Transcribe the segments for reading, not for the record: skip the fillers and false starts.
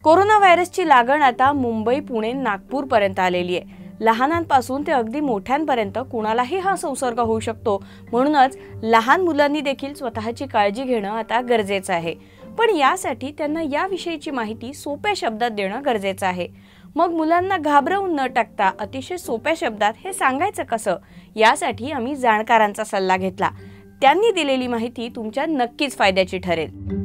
Corona व्हायरसची लागण आता मुंबई, पुणे, नागपूर पर्यंत आलेली आहे। लहानांपासून ते अगदी मोठ्यांपर्यंत कुणालाही हा संसर्ग होऊ शकतो। म्हणूनच लहान मुलांनी देखील स्वतःची काळजी घेणं आता गरजेचं आहे। पण यासाठी त्यांना याविषयीची माहिती सोप्या शब्दात देणं गरजेचं आहे। मग मुलांना घाबरवून न टाकता अतिशय सोप्या शब्दात हे सांगायचं कसं, यासाठी आम्ही जाणकारांचा सल्ला घेतला। त्यांनी दिलेली माहिती तुमच्या नक्कीच फायद्याची ठरेल।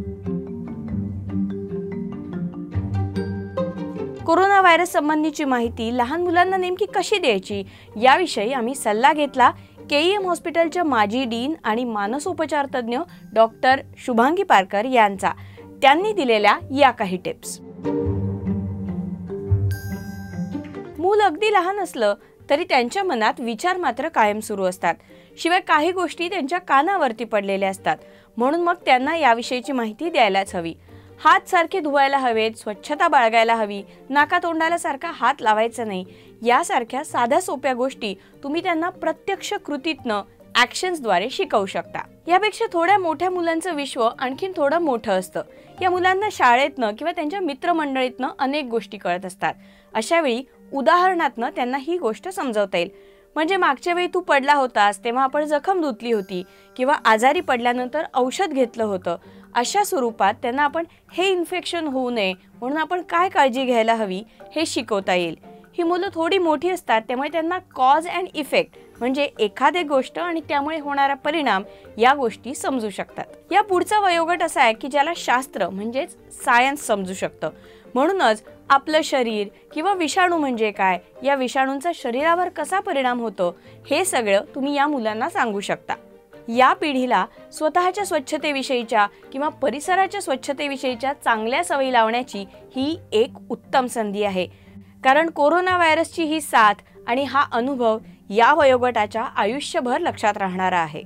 कोरोना व्हायरस संबंधीची माहिती लहान मुलांना नेमकी कशी द्यायची याविषयी आम्ही सल्ला घेतला केईएम हॉस्पिटलच्या माजी डीन आणि मानसोपचार तज्ञ डॉक्टर शुभांगी पारकर यांचा। त्यांनी दिलेल्या या काही टिप्स। मूल अगदी लहान असलं तरी त्यांच्या मनात विचार मात्र कायम सुरू असतात। शिवाय काही गोष्टी त्यांच्या कानावरती पडलेल्या असतात। म्हणून मग त्यांना याविषयीची माहिती द्यायलाच हवी। हात सारखे धुवायला हवेत, स्वच्छता बाळगायला हवी, नाकातोंडाला सारखा हात लावायचा नाही, यासारख्या साध्या सोप्या गोष्टी तुम्ही त्यांना प्रत्यक्ष कृतीतनं ॲक्शन्सद्वारे शिकवू शकता। यापेक्षा थोड्या मोठ्या मुलांचं विश्व आणखीन थोडं मोठं असतं। या मुलांना शाळेतनं किंवा त्यांच्या मित्रमंडळीतनं अनेक गोष्टी कळत असतात। अशा वेळी उदाहरणातनं त्यांना ही गोष्ट समजावता येईल। म्हणजे मागच्या वेळी तू पडला होतास तेव्हा आपण जखम धुतली होती, किंवा आजारी पडल्यानंतर औषध घेतलं होतं। अशा स्वरूपात त्यांना आपण हे इन्फेक्शन होऊ नये म्हणून आपण काय काळजी घ्यायला हवी हे शिकवता येईल। ही मुलं थोडी मोठी असतात, त्यामुळे त्यांना कॉज अँड इफेक्ट म्हणजे एखादी गोष्ट आणि त्यामुळे होणारा परिणाम या गोष्टी समजू शकतात। या पुढचा वयोगट असा आहे की ज्याला शास्त्र म्हणजेच सायन्स समजू शकतं। म्हणूनच आपलं शरीर किंवा विषाणू म्हणजे काय, या विषाणूंचा शरीरावर कसा परिणाम होतो, हे सगळं तुम्ही या मुलांना सांगू शकता। या पिढीला स्वतःच्या स्वच्छतेविषयीच्या किंवा परिसराच्या स्वच्छतेविषयीच्या चांगल्या सवयी लावण्याची ही एक उत्तम संधी आहे। कारण कोरोना व्हायरसची ही साथ आणि हा अनुभव या वयोगटाच्या आयुष्यभर लक्षात राहणारा आहे।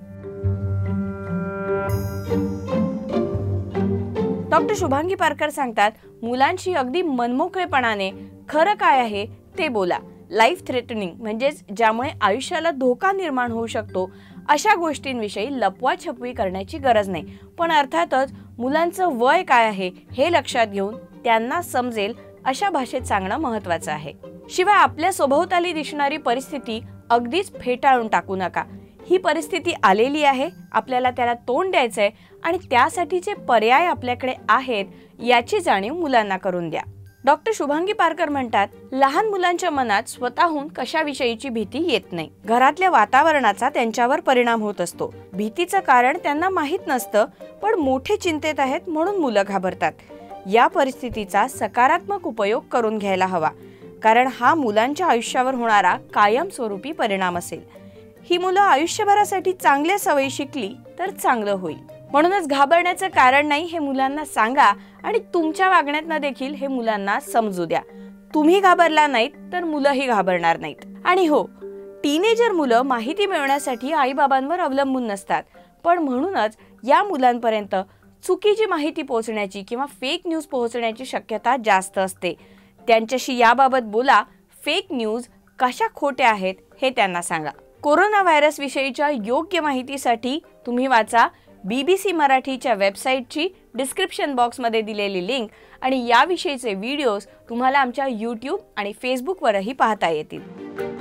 डॉक्टर शुभांगी पारकर सांगतात, मुलांशी अगदी मनमोकळेपणाने खरं काय आहे ते बोला। लाईफ थ्रेटनिंग म्हणजेच ज्यामुळे आयुष्याला धोका निर्माण होऊ शकतो अशा गोष्टींविषयी लपवाछपवी करण्याची गरज नाही। पण अर्थातच मुलांचं वय काय आहे हे लक्षात घेऊन त्यांना समजेल अशा भाषेत सांगणं महत्त्वाचं आहे। शिवाय आपल्या सभोवताली दिसणारी परिस्थिती अगदीच फेटाळून टाकू नका। ही परिस्थिती आलेली आहे, आपल्याला त्याला तोंड द्यायचंय आणि त्यासाठीचे पर्याय आपल्याकडे आहेत याची जाणीव मुलांना करून द्या। डॉक्टर शुभांगी पारकर म्हणतात, लहान मुलांच्या मनात स्वतःहून कशाविषयीची भीती येत नाही। घरातल्या वातावरणाचा त्यांच्यावर परिणाम होत असतो। भीतीचं कारण त्यांना माहीत नसतं, पण मोठे चिंतेत आहेत म्हणून मुलं घाबरतात। या परिस्थितीचा सकारात्मक उपयोग करून घ्यायला हवा, कारण हा मुलांच्या आयुष्यावर होणारा कायमस्वरूपी परिणाम असेल। ही मुलं आयुष्यभरासाठी चांगल्या सवयी शिकली तर चांगलं होईल। म्हणूनच घाबरण्याचं कारण नाही हे मुलांना सांगा आणि तुमच्या वागण्यातनं देखील हे मुलांना समजू द्या। तुम्ही घाबरला नाहीत तर मुलंही घाबरणार नाहीत। आणि हो, टीनेजर मुलं माहिती मिळवण्यासाठी आईबाबांवर अवलंबून नसतात, पण म्हणूनच या मुलांपर्यंत चुकीची माहिती पोहोचण्याची किंवा फेक न्यूज पोहोचण्याची शक्यता जास्त असते। त्यांच्याशी याबाबत बोला। फेक न्यूज कशा खोट्या आहेत हे त्यांना सांगा। कोरोना व्हायरस विषयीच्या योग्य माहितीसाठी तुम्ही वाचा BBC मराठीच्या वेबसाईटची डिस्क्रिप्शन बॉक्समध्ये दिलेली लिंक, आणि याविषयीचे व्हिडिओज तुम्हाला आमच्या YouTube आणि Facebook वरही पाहता येतील।